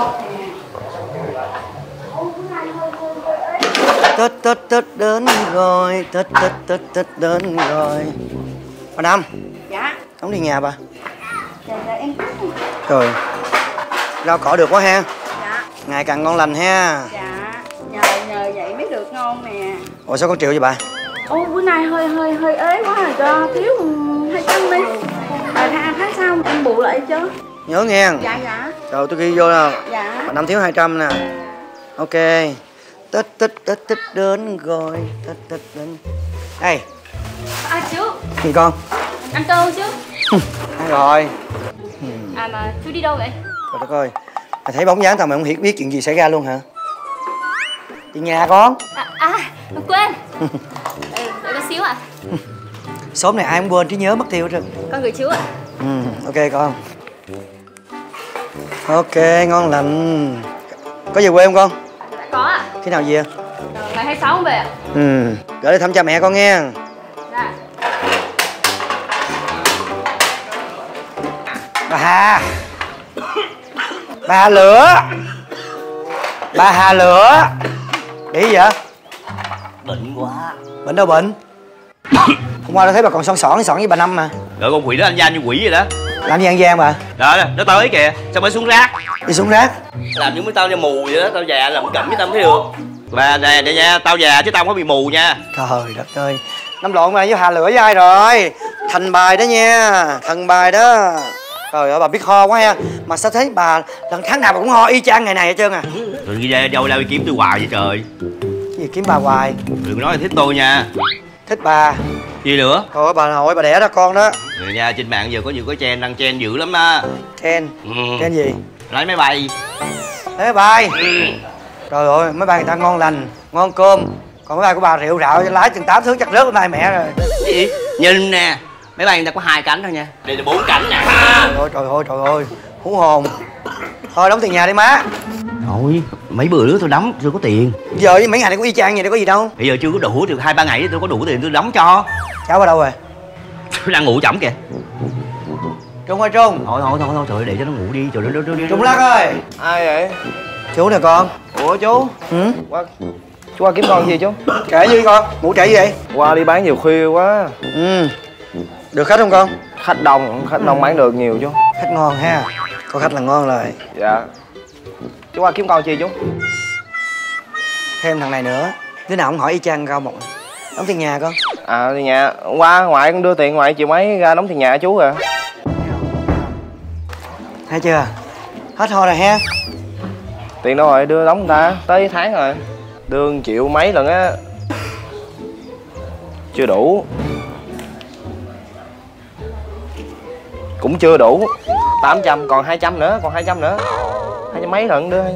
Tết Tết Tết đến rồi, Tết Tết Tết Tết đến rồi. Bà Năm. Dạ. Không đi nhà bà. Dạ em. Trời, rau cỏ được quá ha. Dạ. Ngày càng ngon lành ha. Dạ. Nhờ vậy mới được ngon nè. Ủa sao con Triệu vậy bà? Ôi bữa nay hơi ế quá rồi, cho thiếu 200 đi. Rồi tháng sau em bù lại chứ. Nhớ nghe. Dạ dạ. Rồi tôi ghi vô nè. Dạ. Bà Năm thiếu 200 nè. Ok. Tết Tết Tết Tết đến rồi, Tết Tết đến. Ê. Chú. Gì con? Ăn cơm chứ. Ăn rồi. À mà chú đi đâu vậy? Trời đất ơi. Mày thấy bóng dáng tao mày không biết chuyện gì xảy ra luôn hả? Đi nhà con. Quên. Đợi con xíu ạ. Sớm này ai cũng quên trí nhớ mất tiêu hết trơn. Con gửi chú ạ. Ok con. Ok, ngon lành. Có về quê không con? Có ạ. Khi nào về? Ngày 26 không về ạ? Gửi đi thăm cha mẹ con nghe. Dạ. Bà Hà. Bà Hà Lửa. Bà Hà Lửa. Bị gì vậy? Bệnh quá. Bệnh đâu bệnh? Hôm qua tôi thấy bà còn son với bà Năm mà. Rồi con quỷ đó anh gian như quỷ vậy đó. Làm gì ăn gian bà? Đó nó tới kìa, sao mới xuống rác? Đi xuống rác. Làm như mấy tao như mù vậy đó, tao già làm cẩm với tao mới được. Và nè nha, tao già chứ tao không có bị mù nha. Trời đất ơi. Năm lộn mà với Hà Lửa với ai rồi? Thành bài đó nha, thần bài đó. Trời ơi bà biết ho quá ha. Mà sao thấy bà lần tháng nào bà cũng ho y chang ngày này hết trơn à? Rồi đi ra đâu đi kiếm tôi hoài vậy trời. Cái gì kiếm bà hoài? Đừng nói là thích tôi nha. Thích bà. Gì nữa? Thôi bà nội bà đẻ ra con đó. Rồi nha, trên mạng giờ có nhiều cái trend đăng trend dữ lắm á. Trend. Trend gì? Lấy máy bay. Lấy máy bay. Trời ơi máy bay người ta ngon lành, ngon cơm. Còn máy bay của bà rượu rạo lái chừng 8 thước chắc rớt lên tay mẹ rồi. Cái gì? Nhìn nè, máy bay người ta có 2 cánh thôi nha. Đây là 4 cánh nè. Trời ơi, hú hồn. Thôi đóng tiền nhà đi má. Thôi, mấy bữa nữa tôi đóng, tôi có tiền. Giờ với mấy ngày này có y chang gì đâu có gì đâu. Bây giờ chưa có đủ, được 2-3 ngày tôi có đủ tiền tôi đóng cho. Cháu ở đâu rồi? Tôi đang ngủ chỏng kìa. Trung ơi Trung. Thôi, trời để cho nó ngủ đi, trời đi. Trung Lắc ơi. Ai vậy? Chú nè con. Ủa chú? Qua, chú qua kiếm con gì chú? Kể gì con? Ngủ trễ gì vậy? Qua đi bán nhiều khuya quá. Được khách không con? Khách đông bán được nhiều chú. Khách ngon ha. Có khách là ngon rồi. Dạ. Chú qua kiếm con chi chú? Thêm thằng này nữa. Đứa nào cũng hỏi y chang cao một. Đóng tiền nhà con. À tiền nhà. Hôm qua ngoại con đưa tiền ngoại chiều mấy ra đóng tiền nhà chú rồi. Thấy chưa? Hết thôi rồi ha. Tiền đâu rồi đưa đóng người ta tới tháng rồi. Đưa 1 triệu mấy lần á. Chưa đủ. Cũng chưa đủ. 800 còn 200 nữa, còn 200 nữa. 200 mấy lần đưa.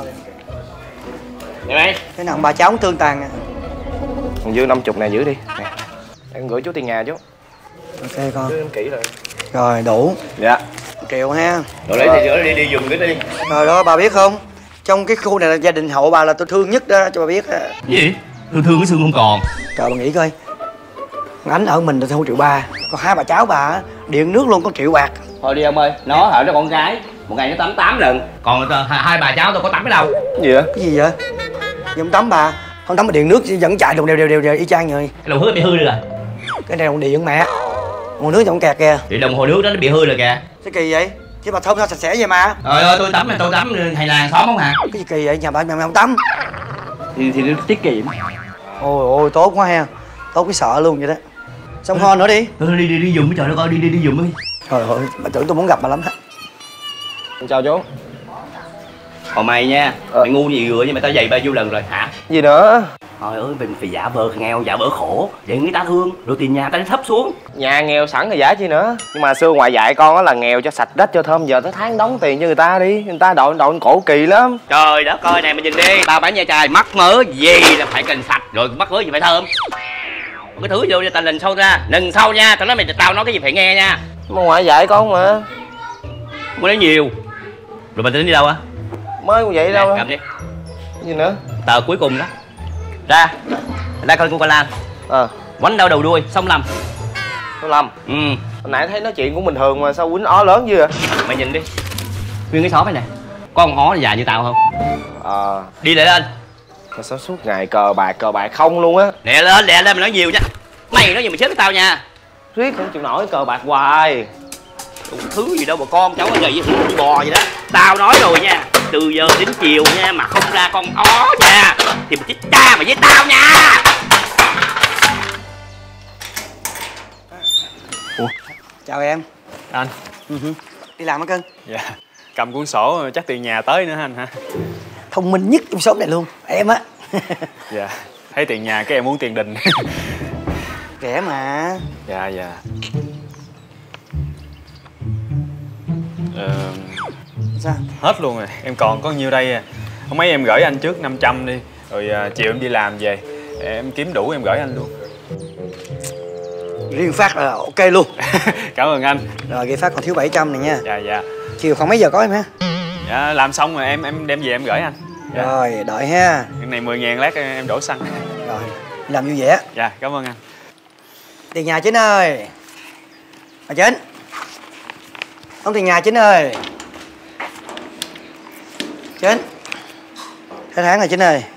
Nè cái nào bà cháu cũng tương tàn à. Còn dư 50 này giữ đi nè. Em gửi chú tiền nhà chú. Ok con. Đưa em kỹ rồi. Rồi đủ. Dạ. 1 triệu ha. Rồi lấy tiền nữa đi dùng cái đi. Rồi đó bà biết không? Trong cái khu này là gia đình hộ bà là tôi thương nhất đó cho bà biết. Cái gì? Thương cái xương không còn. Trời bà nghĩ coi. Ánh ở mình là thôi 1,3 triệu. Còn hai bà cháu bà điện nước luôn có 1 triệu bạc. Thôi đi ông ơi, nó hở nó con gái. Một ngày nó tắm 8 lần. Còn hai bà cháu tôi có tắm ở đâu? Cái gì vậy? Cái gì vậy? Không tắm bà. Không tắm mà điện nước vẫn chạy đều y chang vậy. Cái đồng hồ bị hư rồi. Cái này đồng điện mẹ. Nguồn nước vẫn kẹt kìa. Thì đồng hồ nước đó nó bị hư rồi kìa. Cái kỳ vậy? Chứ bà thơm sao sạch sẽ vậy mà. Trời ơi tôi tắm thầy làng xóm không hả? Cái gì kỳ vậy? Nhà bà mày không tắm. Thì nó tiết kiệm. Ôi tốt quá ha. Tốt cái sợ luôn vậy đó. Xong ho nữa đi. Đi dùng cái trời đất ơi, đi dùng đi. Trời ơi, bà tưởng tôi muốn gặp bà lắm á. Chào chú. Còn mày nha, mày ngu gì vừa nhưng mà tao dày bao nhiêu lần rồi hả? Gì nữa? Trời ơi, mình phải giả vờ nghèo, giả vờ khổ để người ta thương, rồi tiền nhà ta thấp xuống. Nhà nghèo sẵn rồi giả chi nữa. Nhưng mà xưa ngoại dạy con á là nghèo cho sạch đất cho thơm, giờ tới tháng đóng tiền cho người ta đi. Người ta đội cổ kỳ lắm. Trời đất ơi này mày nhìn đi, tao bán da chài mắc mớ gì là phải cần sạch, rồi mắc mớ gì phải thơm. Cái thứ vô cho tao lần sâu ra, lần sau nha, tao nói cái gì phải nghe nha. Mà ngoại dạy con mà. Muốn nói nhiều. Rồi mình tính đi đâu á? Mới cũng vậy đâu. Cầm đi. Gì nữa? Tờ cuối cùng đó. Ra coi cô Lan. Quánh đau đầu đuôi, xong lầm. Xong lầm? Hồi nãy thấy nói chuyện cũng bình thường mà sao quýnh ó lớn dữ vậy? Mày nhìn đi. Nguyên cái xóm này nè. Có con hó dài như tao không? Đi lại lên. Mà sao suốt ngày cờ bạc không luôn á. Nè lên mày nói nhiều nha. Mày nói gì mà xếp với tao nha. Riết không chịu nổi cờ bạc hoài. Đủ thứ gì đâu mà con cháu nó gì với bò vậy đó. Tao nói rồi nha, từ giờ đến chiều nha mà không ra con ó nha thì mày chết cha mày với tao nha. Ủa? Chào em. Anh. Đi làm hả cưng? Dạ. Cầm cuốn sổ chắc tiền nhà tới nữa anh hả? Thông minh nhất trong xóm này luôn, em á. Dạ. Thấy tiền nhà cái em muốn tiền đình. Rẻ mà. Dạ. Sao? Hết luôn rồi, em còn có nhiêu đây à. Không mấy em gửi anh trước 500 đi. Rồi chiều em đi làm về em kiếm đủ em gửi anh luôn. Riêng Phát là ok luôn. Cảm ơn anh. Rồi Ghi Phát còn thiếu 700 này nha. Dạ. Chiều khoảng mấy giờ có em ha? Dạ làm xong rồi em đem về em gửi anh. Dạ. Rồi đợi ha. Cái này 10.000 lát em đổ xăng. Rồi làm vui vẻ. Dạ cảm ơn anh. Tiền nhà Chính ơi. Bà Chính. Không tiền nhà Chính ơi. Chính. Hết tháng rồi Chính ơi.